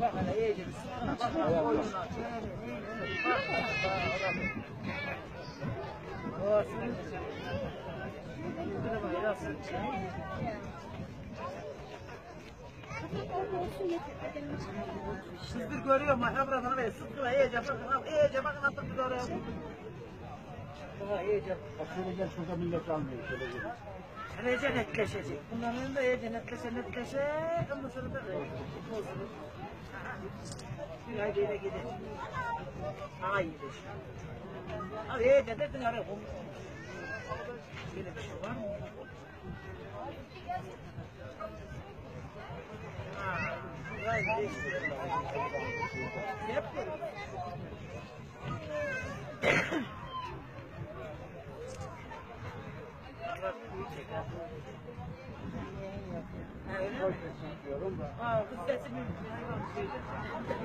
Bak hele iyice bir sıkına bak. Oyununa aç. Bak. Sizdir görüyor mu? Ha buradan böyle sıkıla iyice bakın. İyice bakın atıp bir oraya. Daha iyice. Bak şöyle gel şurada millet almıyor. Şöyle gel. İyice netleşecek. Bunların önünde iyice netleşe. Ondan sonra da bozulur. Bir ay böyle gider. Daha iyidir. Abi iyice dedin araya. Böyle bir şey var mı? Vay be. Yapıyorum. Öyle mi? Kız sesini